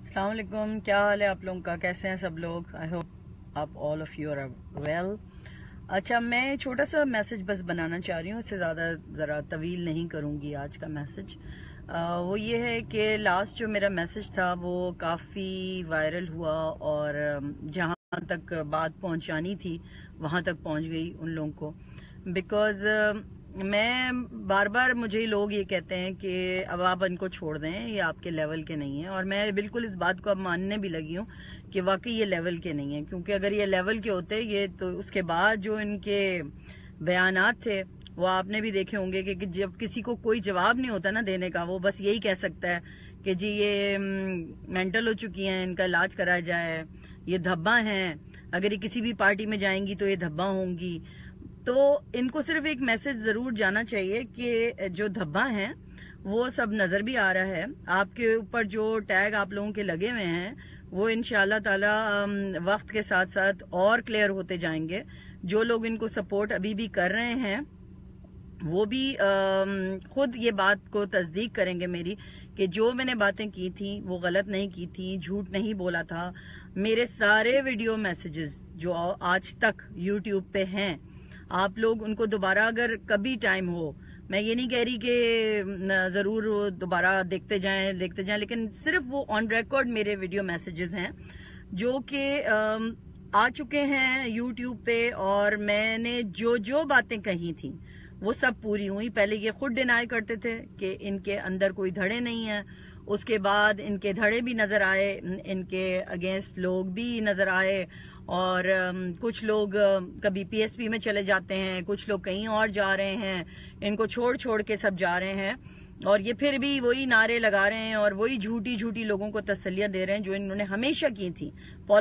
अस्सलाम वालेकुम, क्या हाल है आप लोगों का? कैसे हैं सब लोग? आई होप आप all of you are well. अच्छा, मैं छोटा सा मैसेज बस बनाना चाह रही हूँ, इससे ज़्यादा ज़रा तवील नहीं करूँगी आज का मैसेज। वो ये है कि लास्ट जो मेरा मैसेज था वो काफ़ी वायरल हुआ और जहाँ तक बात पहुँचानी थी वहाँ तक पहुँच गई उन लोगों को। बिकॉज़ मैं बार बार मुझे लोग ये कहते हैं कि अब आप इनको छोड़ दें, ये आपके लेवल के नहीं है, और मैं बिल्कुल इस बात को अब मानने भी लगी हूँ कि वाकई ये लेवल के नहीं है। क्योंकि अगर ये लेवल के होते ये तो उसके बाद जो इनके बयानात थे वो आपने भी देखे होंगे कि जब किसी को कोई जवाब नहीं होता ना देने का, वो बस यही कह सकता है कि जी ये मेंटल हो चुकी हैं, इनका इलाज कराया जाए, ये धब्बा हैं, अगर ये किसी भी पार्टी में जाएंगी तो ये धब्बा होंगी। तो इनको सिर्फ एक मैसेज जरूर जाना चाहिए कि जो धब्बा हैं वो सब नजर भी आ रहा है। आपके ऊपर जो टैग आप लोगों के लगे हुए हैं वो इंशाल्लाह ताला वक्त के साथ साथ और क्लियर होते जाएंगे। जो लोग इनको सपोर्ट अभी भी कर रहे हैं वो भी खुद ये बात को तस्दीक करेंगे मेरी कि जो मैंने बातें की थी वो गलत नहीं की थी, झूठ नहीं बोला था। मेरे सारे वीडियो मैसेजेस जो आज तक यूट्यूब पे हैं, आप लोग उनको दोबारा अगर कभी टाइम हो, मैं ये नहीं कह रही कि जरूर दोबारा देखते जाएं, लेकिन सिर्फ वो ऑन रिकॉर्ड मेरे वीडियो मैसेजेस हैं जो कि आ चुके हैं यूट्यूब पे, और मैंने जो जो बातें कही थी वो सब पूरी हुई। पहले ये खुद डिनाई करते थे कि इनके अंदर कोई धड़े नहीं है, उसके बाद इनके धड़े भी नजर आए, इनके अगेंस्ट लोग भी नजर आए, और कुछ लोग कभी पीएसपी में चले जाते हैं, कुछ लोग कहीं और जा रहे हैं, इनको छोड़ छोड़ के सब जा रहे हैं, और ये फिर भी वही नारे लगा रहे हैं और वही झूठी झूठी लोगों को तसल्लियां दे रहे हैं जो इन्होंने हमेशा की थी।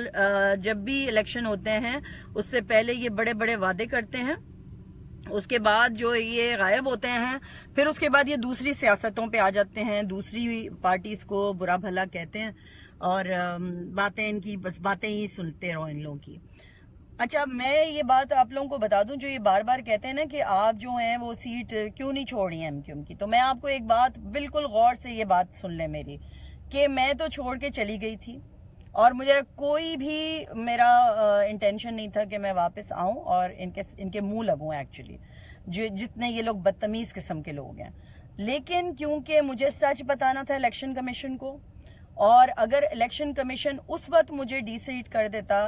जब भी इलेक्शन होते हैं उससे पहले ये बड़े बड़े वादे करते हैं, उसके बाद जो ये गायब होते हैं, फिर उसके बाद ये दूसरी सियासतों पे आ जाते हैं, दूसरी पार्टीज को बुरा भला कहते हैं, और बातें इनकी बस बातें ही सुनते रहो इन लोगों की। अच्छा, मैं ये बात आप लोगों को बता दूं, जो ये बार बार कहते हैं ना कि आप जो हैं वो सीट क्यों नहीं छोड़ी एमक्यूएम की, तो मैं आपको एक बात बिल्कुल गौर से ये बात सुन ले मेरी, कि मैं तो छोड़ के चली गई थी और मुझे कोई भी मेरा इंटेंशन नहीं था कि मैं वापस आऊं और इनके मुंह लगूं। एक्चुअली जो जितने ये लोग बदतमीज किस्म के लोग हैं, लेकिन क्योंकि मुझे सच बताना था इलेक्शन कमीशन को, और अगर इलेक्शन कमीशन उस वक्त मुझे डिसीट कर देता,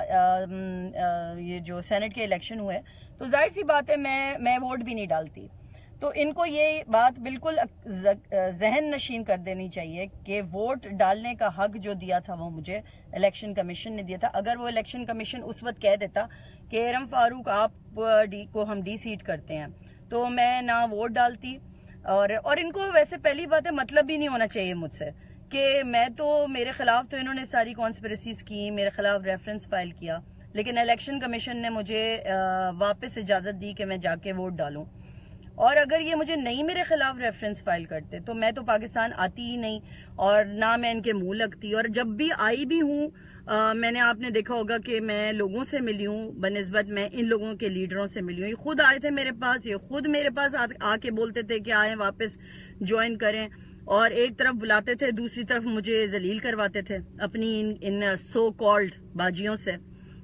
ये जो सेनेट के इलेक्शन हुए, तो जाहिर सी बात है मैं वोट भी नहीं डालती। तो इनको ये बात बिल्कुल जहन नशीन कर देनी चाहिए कि वोट डालने का हक जो दिया था वो मुझे इलेक्शन कमीशन ने दिया था। अगर वो इलेक्शन कमीशन उस वक्त कह देता कि इरम फारूक आप को हम डिसीट करते हैं, तो मैं ना वोट डालती। और इनको वैसे पहली बात है मतलब भी नहीं होना चाहिए मुझसे कि मैं तो, मेरे खिलाफ तो इन्होंने सारी कॉन्स्पिरेसीज की, मेरे खिलाफ रेफरेंस फाइल किया, लेकिन इलेक्शन कमीशन ने मुझे वापस इजाजत दी कि मैं जाके वोट डालूं। और अगर ये मुझे नहीं मेरे खिलाफ रेफरेंस फाइल करते तो मैं तो पाकिस्तान आती ही नहीं, और ना मैं इनके मुंह लगती। और जब भी आई भी हूँ, मैंने आपने देखा होगा कि मैं लोगों से मिली हूँ, बनिस्बत मैं इन लोगों के लीडरों से मिली हूँ। ये खुद आए थे मेरे पास, ये खुद मेरे पास आके बोलते थे कि आए वापस ज्वाइन करें, और एक तरफ बुलाते थे, दूसरी तरफ मुझे जलील करवाते थे अपनी इन सो कॉल्ड बाजियों से।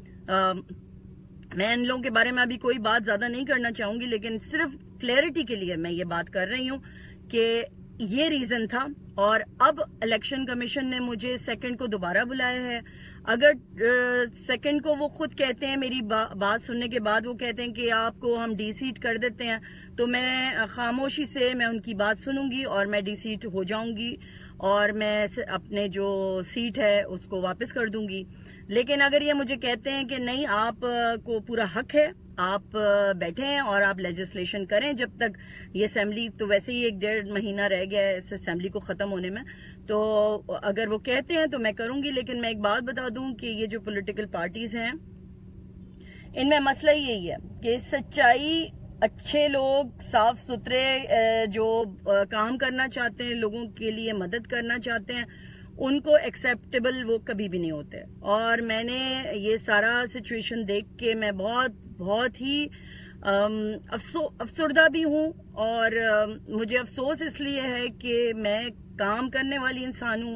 मैं इन लोगों के बारे में अभी कोई बात ज्यादा नहीं करना चाहूंगी, लेकिन सिर्फ क्लैरिटी के लिए मैं ये बात कर रही हूँ कि ये रीजन था। और अब इलेक्शन कमीशन ने मुझे सेकंड को दोबारा बुलाया है। अगर सेकंड को वो खुद कहते हैं, मेरी बात सुनने के बाद वो कहते हैं कि आपको हम डिसीट कर देते हैं, तो मैं खामोशी से मैं उनकी बात सुनूंगी और मैं डिसीट हो जाऊंगी और मैं अपने जो सीट है उसको वापस कर दूंगी। लेकिन अगर ये मुझे कहते हैं कि नहीं, आप को पूरा हक है, आप बैठे हैं और आप लेजिस्लेशन करें जब तक ये असेंबली, तो वैसे ही 1-1.5 महीना रह गया है इस असेंबली को खत्म होने में, तो अगर वो कहते हैं तो मैं करूंगी। लेकिन मैं एक बात बता दूं कि ये जो पॉलिटिकल पार्टीज हैं, इनमें मसला यही है कि सच्चाई, अच्छे लोग, साफ सुथरे जो काम करना चाहते हैं, लोगों के लिए मदद करना चाहते हैं, उनको एक्सेप्टेबल वो कभी भी नहीं होते। और मैंने ये सारा सिचुएशन देख के मैं बहुत ही अफसुर्दा भी हूँ, और मुझे अफसोस इसलिए है कि मैं काम करने वाली इंसान हूँ,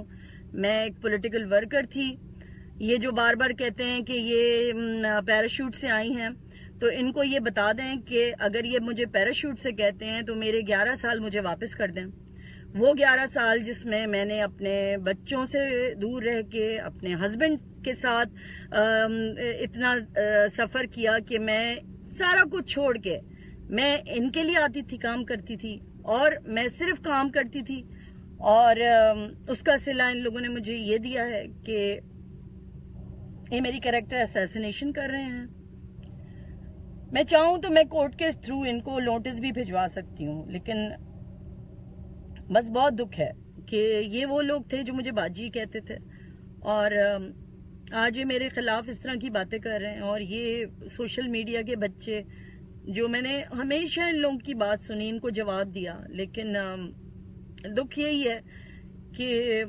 मैं एक पॉलिटिकल वर्कर थी। ये जो बार बार कहते हैं कि ये पैराशूट से आई हैं, तो इनको ये बता दें कि अगर ये मुझे पैराशूट से कहते हैं तो मेरे 11 साल मुझे वापस कर दें। वो 11 साल जिसमें मैंने अपने बच्चों से दूर रह के अपने हस्बैंड के साथ इतना सफ़र किया कि मैं सारा कुछ छोड़ के मैं इनके लिए आती थी, काम करती थी, और मैं सिर्फ काम करती थी। और उसका सिला इन लोगों ने मुझे ये दिया है कि ये मेरी कैरेक्टर असैसिनेशन कर रहे हैं। मैं चाहूँ तो मैं कोर्ट के थ्रू इनको नोटिस भी भिजवा सकती हूँ, लेकिन बस बहुत दुख है कि ये वो लोग थे जो मुझे बाजी कहते थे, और आज ये मेरे खिलाफ इस तरह की बातें कर रहे हैं। और ये सोशल मीडिया के बच्चे, जो मैंने हमेशा इन लोगों की बात सुनी, इनको जवाब दिया, लेकिन दुख यही है कि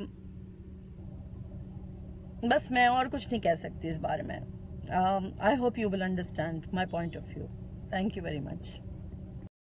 बस मैं और कुछ नहीं कह सकती इस बारे में। I hope you will understand my point of view. Thank you very much.